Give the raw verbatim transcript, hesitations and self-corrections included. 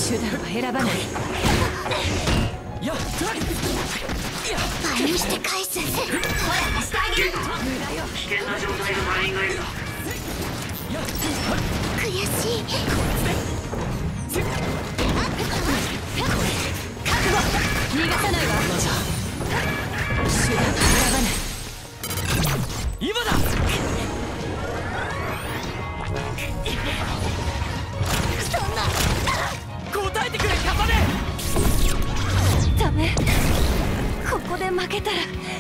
手段は選ばない。倍にして返す。してあげる。危険な状態の場合がいる。悔しい。覚悟。逃がさないわ。手段は選ばない。今だ。そんな。答えてくれ、カサネ。ダメ。ここで負けたら